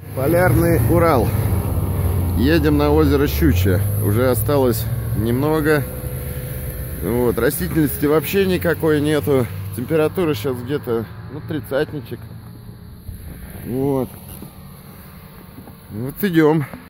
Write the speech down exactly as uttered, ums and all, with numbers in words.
Полярный Урал. Едем на озеро Щучье. Уже осталось немного. Вот. Растительности вообще никакой нету. Температура сейчас где-то, ну, тридцатничек. Вот. Вот идем.